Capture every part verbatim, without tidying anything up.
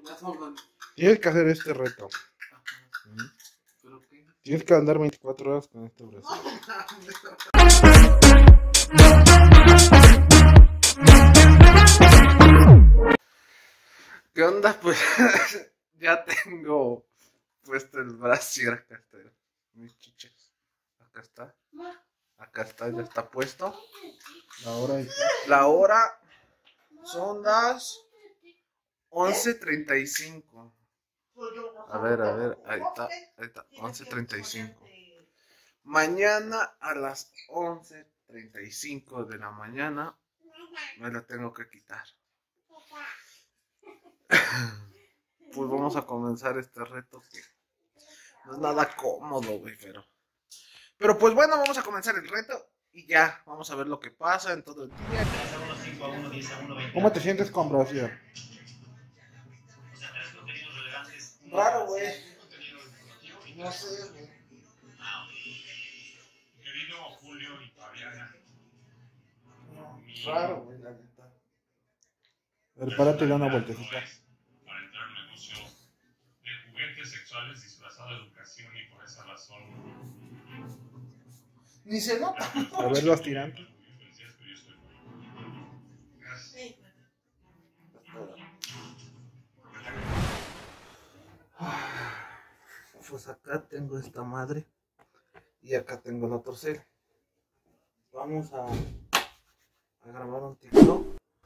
Tienes que hacer este reto. ¿Pero qué? Tienes que andar veinticuatro horas con este brazo. ¿Qué onda? Pues ya tengo puesto el brasier. Acá está. Mis chiches. Acá está. Acá está, ya está puesto. La hora, la hora son las once treinta y cinco. A ver, a ver, ahí está, ahí está, once treinta y cinco. Mañana a las once treinta y cinco de la mañana me la tengo que quitar. Pues vamos a comenzar este reto que no es nada cómodo, güey, pero... Pero pues bueno, vamos a comenzar el reto y ya, vamos a ver lo que pasa en todo el día. ¿Cómo te sientes con brasier? Raro, güey. No sé, güey. Querido Julio y Fabiana. No, raro, güey, la neta. A ver, párate y da una vueltecita. Para entrar en un negocio de juguetes sexuales disfrazado de educación y por esa razón. Ni se nota. A ver los tirantes. Pues acá tengo esta madre y acá tengo el otro cel. Vamos a, a grabar un TikTok.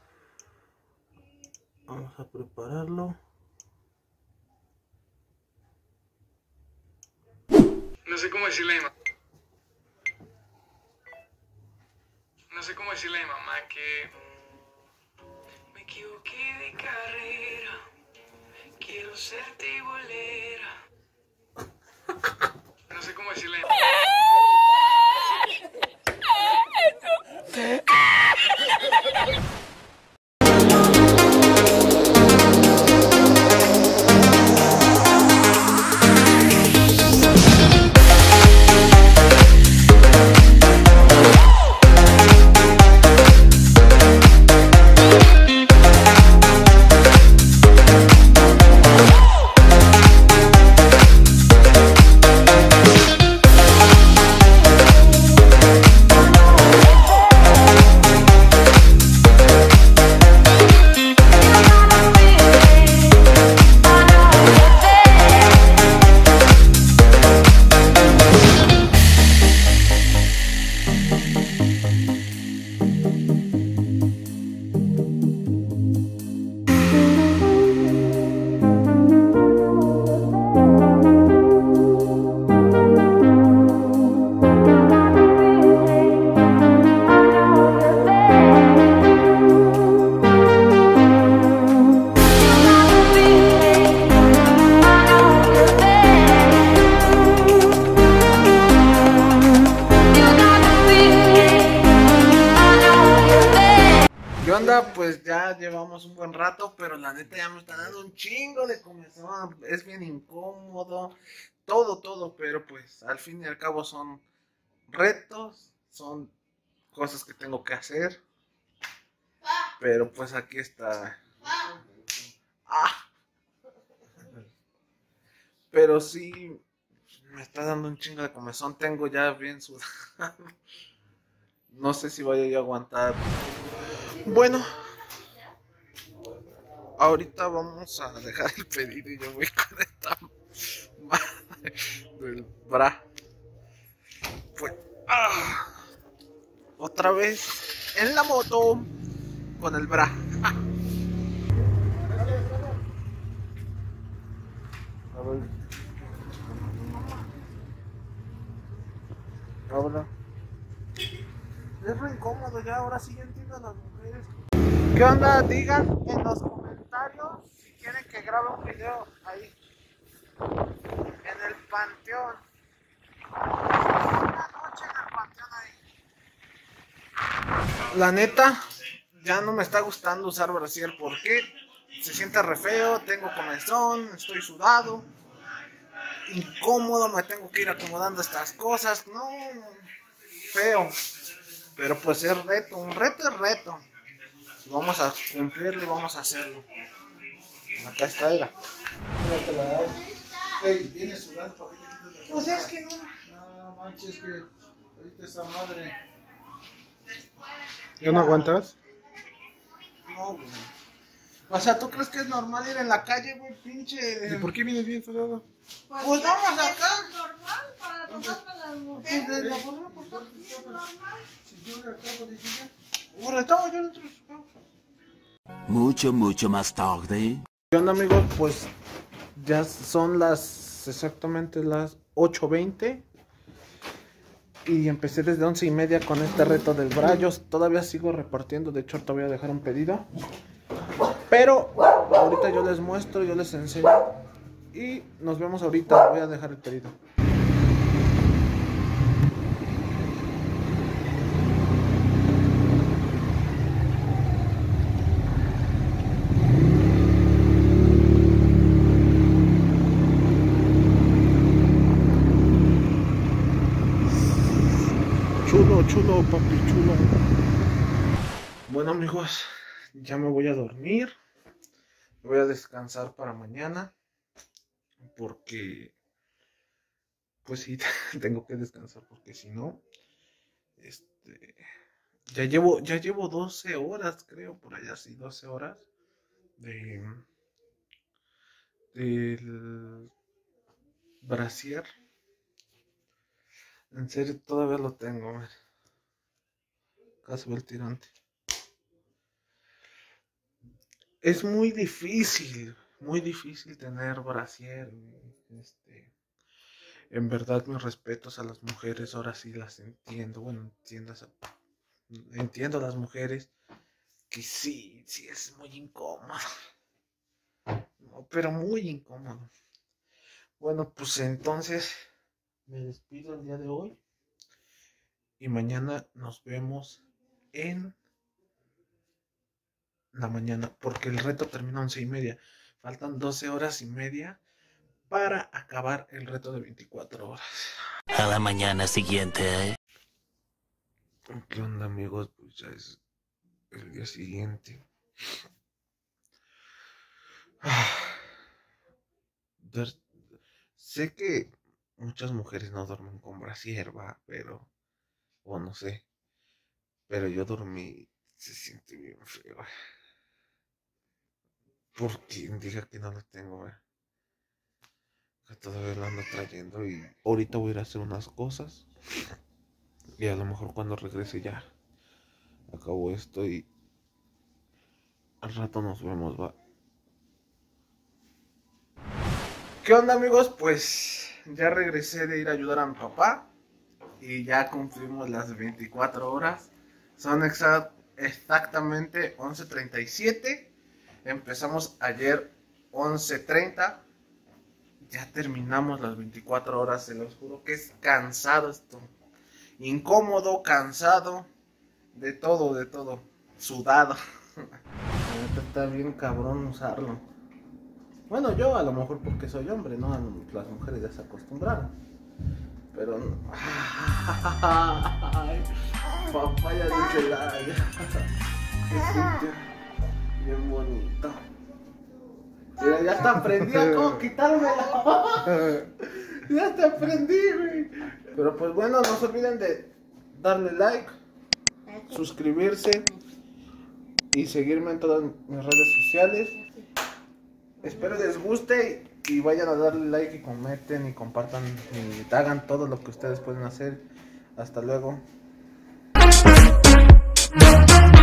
Vamos a prepararlo. No sé cómo decirle a mi mamá. No sé cómo decirle a mi mamá que me equivoqué de carrera. Quiero ser tibolera. No sé cómo decirle a mi mamá. ¿Qué onda? Pues ya llevamos un buen rato, pero la neta ya me está dando un chingo de comezón. Es bien incómodo, todo, todo, pero pues al fin y al cabo son retos, son cosas que tengo que hacer. Pero pues aquí está. Ah. Pero sí, me está dando un chingo de comezón, tengo ya bien sudado. No sé si vaya yo a aguantar. Bueno, ahorita vamos a dejar el pedido y yo voy con esta madre del bra. Pues, ah, otra vez en la moto con el bra. Ah. A ver. Habla. Es re incómodo ya, ahora sí ya entiendo a las mujeres. ¿Qué onda? Digan en los comentarios si quieren que grabe un video ahí en el panteón. Una noche en el panteón ahí. La neta, ya no me está gustando usar brasier porque se siente re feo, tengo comezón, estoy sudado, incómodo, me tengo que ir acomodando estas cosas, no, feo. Pero pues es reto, un reto es reto. Vamos a cumplirlo y vamos a hacerlo. Acá está, era. Ey, ¿tienes sudando? ¿Por qué te quitas la camisa? Pues es que no. No manches, que ahorita esa madre. ¿Ya no aguantas? No, güey. O sea, ¿tú crees que es normal ir en la calle, güey, pinche? ¿Y por qué vienes bien sudado? Pues vamos acá. Es normal para tomarme las Pues mujeres. de la forma, pues, Es normal. Si yo le acabo de decir ya. bueno, estamos yo dentro de su casa. Mucho, mucho más tarde. ¿Qué onda, amigos? Pues ya son las exactamente las ocho veinte y empecé desde once y media con este reto del Brayos. Todavía sigo repartiendo, de hecho ahorita voy a dejar un pedido, pero ahorita yo les muestro, yo les enseño y nos vemos ahorita. Voy a dejar el pedido. Chulo, chulo, papi, chulo. Bueno, amigos, ya me voy a dormir. Voy a descansar para mañana. Porque, pues sí, tengo que descansar. Porque si no, este, ya llevo, ya llevo doce horas, creo, por allá, sí, doce horas de del brasier. En serio, todavía lo tengo, man. Acá se ve el tirante. Es muy difícil, muy difícil tener brasier. Este, en verdad, mis respetos a las mujeres, ahora sí las entiendo. Bueno, entiendo, entiendo a las mujeres que sí, sí es muy incómodo. No, pero muy incómodo. Bueno, pues entonces me despido el día de hoy y mañana nos vemos en la mañana, porque el reto termina a once y media. Faltan doce horas y media para acabar el reto de veinticuatro horas. A la mañana siguiente. ¿Qué onda, amigos? Pues ya es el día siguiente. Sé que muchas mujeres no duermen con brasier, va, pero, o no sé, pero yo dormí, se siente bien feo. ¿Por quien diga que no lo tengo, eh? Que todavía lo ando trayendo y ahorita voy a ir a hacer unas cosas y a lo mejor cuando regrese ya acabo esto y al rato nos vemos, va. ¿Qué onda, amigos? Pues ya regresé de ir a ayudar a mi papá y ya cumplimos las veinticuatro horas. Son exa exactamente once treinta y siete. Empezamos ayer once treinta. Ya terminamos las veinticuatro horas. Se los juro que es cansado esto. Incómodo, cansado. De todo, de todo. Sudado. Está bien cabrón usarlo. Bueno, yo a lo mejor porque soy hombre, ¿no? Las mujeres ya se acostumbraron. Pero no. Ay, papaya de Celaya. Qué sitio bien bonito. Mira, ya está prendida. ¿Cómo quitármela? Ya está prendí, güey. Pero pues bueno, no se olviden de darle like, suscribirse y seguirme en todas mis redes sociales. Espero les guste y vayan a darle like y comenten y compartan y hagan todo lo que ustedes pueden hacer. Hasta luego.